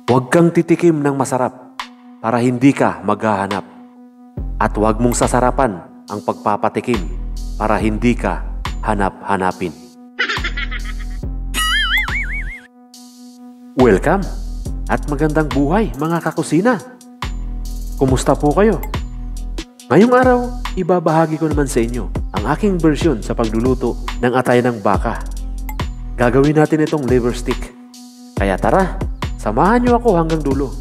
Huwag kang titikim ng masarap para hindi ka maghahanap. At huwag mong sasarapan ang pagpapatikim para hindi ka hanap-hanapin. Welcome at magandang buhay mga kakusina. Kumusta po kayo? Ngayong araw, ibabahagi ko naman sa inyo ang aking version sa pagluluto ng atay ng baka. Gagawin natin itong liver stick. Kaya tara, samahan niyo ako hanggang dulo.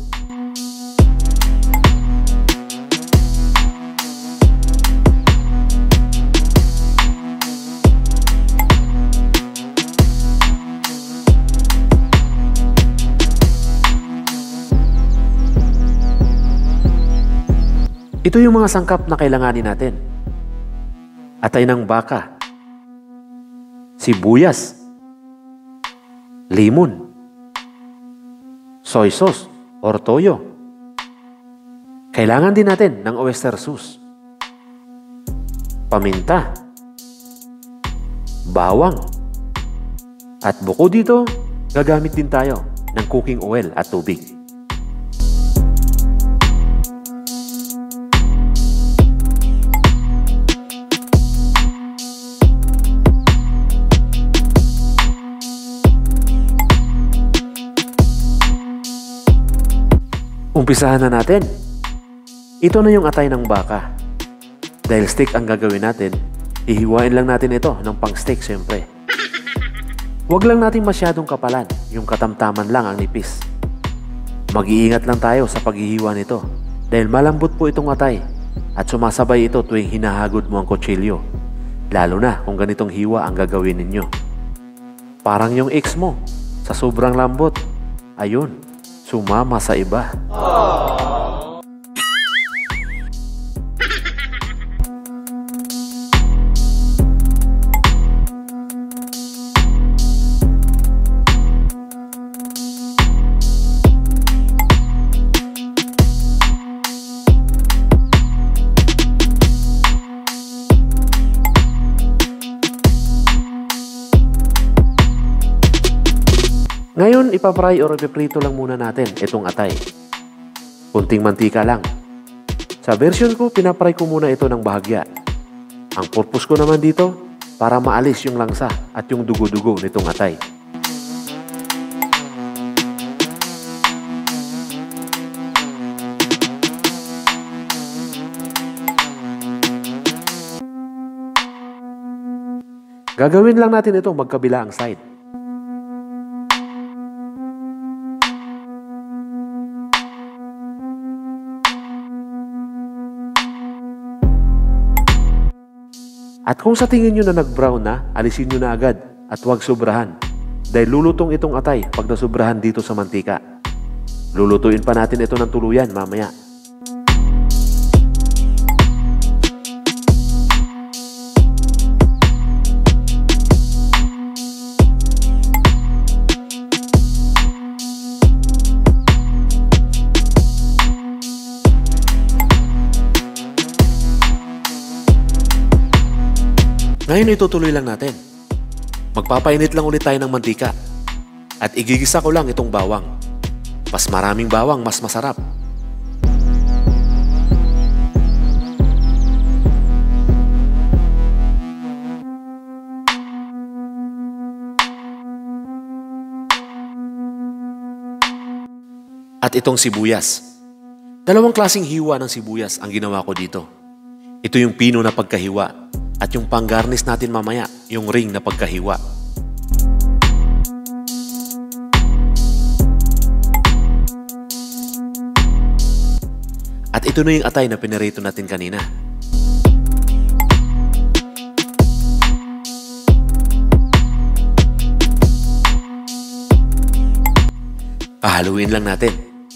Ito yung mga sangkap na kailanganin natin. Atay ng baka, sibuyas, lemon, soy sauce or toyo. Kailangan din natin ng oyster sauce, paminta, bawang, at bukod dito, gagamit din tayo ng cooking oil at tubig. Umpisahan na natin. Ito na yung atay ng baka. Dahil steak ang gagawin natin, ihiwain lang natin ito ng pang steak syempre. Huwag lang natin masyadong kapalan, yung katamtaman lang ang nipis. Mag-iingat lang tayo sa paghihiwa nito dahil malambot po itong atay at sumasabay ito tuwing hinahagod mo ang kutsilyo. Lalo na kung ganitong hiwa ang gagawin ninyo. Parang yung ex mo, sa sobrang lambot, ayun, sumama sa iba. Ngayon, ipapry or ipiprito lang muna natin itong atay. Kunting mantika lang. Sa version ko, pinapry ko muna ito ng bahagya. Ang purpose ko naman dito, para maalis yung langsa at yung dugo-dugo nitong atay. Gagawin lang natin ito magkabila ang side. At kung sa tingin nyo na nag-brown na, alisin nyo na agad at huwag sobrahan. Dahil lulutong itong atay pag nasobrahan dito sa mantika. Lulutuin pa natin ito ng tuluyan mamaya. Ngayon itutuloy lang natin. Magpapainit lang ulit tayo ng mantika. At igigisa ko lang itong bawang. Mas maraming bawang, mas masarap. At itong sibuyas. Dalawang klaseng hiwa ng sibuyas ang ginawa ko dito. Ito yung pino na pagkahiwa. At yung pang-garnish natin mamaya, yung ring na pagkahiwa. At ito na yung atay na pinirito natin kanina. Pahaluin lang natin.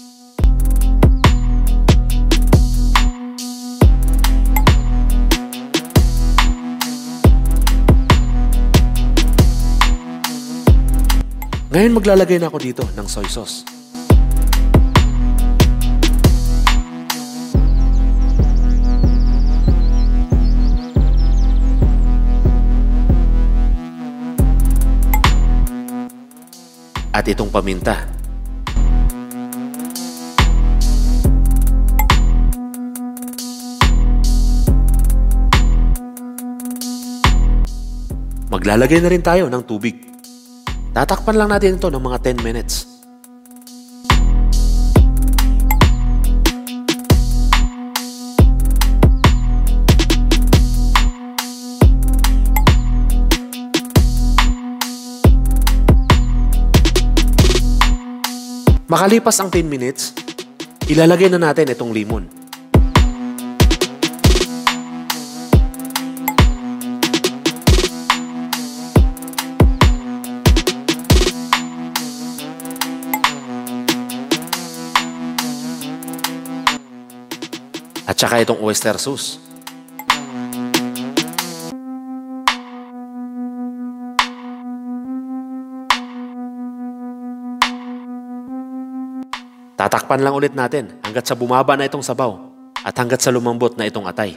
Ngayon maglalagay na ako dito ng soy sauce. At itong paminta. maglalagay na rin tayo ng tubig. Tatakpan lang natin ito ng mga 10 minutes. Makalipas ang 10 minutes, ilalagay na natin itong limon. At saka itong oyster sauce. Tatakpan lang ulit natin hanggat sa bumaba na itong sabaw at hanggat sa lumambot na itong atay.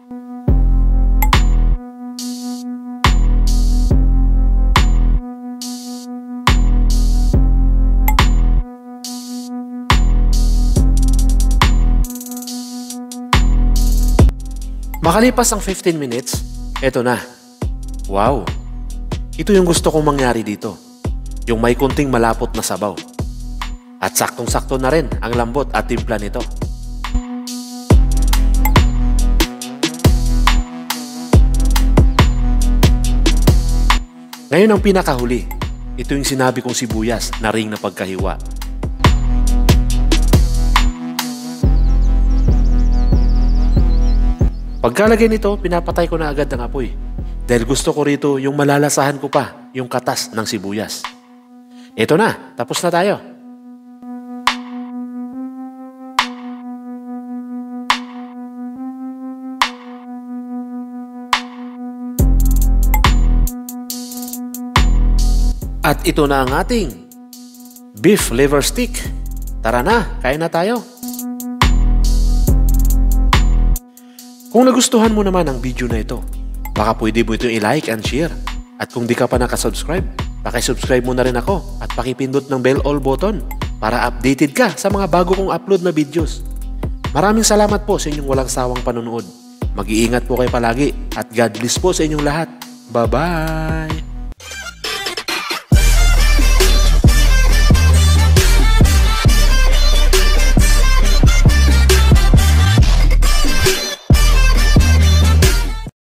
Makalipas ang 15 minutes, eto na. Wow! Ito yung gusto kong mangyari dito. Yung may kunting malapot na sabaw. At saktong-sakto na rin ang lambot at timpla nito. Ngayon ang pinakahuli. Ito yung sinabi kong sibuyas na ring na pagkahiwa. Pagkalagay nito, pinapatay ko na agad ang apoy. Dahil gusto ko rito yung malalasahan ko pa yung katas ng sibuyas. Ito na, tapos na tayo. At ito na ang ating beef liver stick. Tara na, kain na tayo. Kung nagustuhan mo naman ang video na ito, baka pwede mo itong i-like and share. At kung di ka pa nakasubscribe, pakisubscribe mo na rin ako at pakipindot ng bell all button para updated ka sa mga bago kong upload na videos. Maraming salamat po sa inyong walang sawang panonood. Mag-iingat po kayo palagi at God bless po sa inyong lahat. Bye-bye!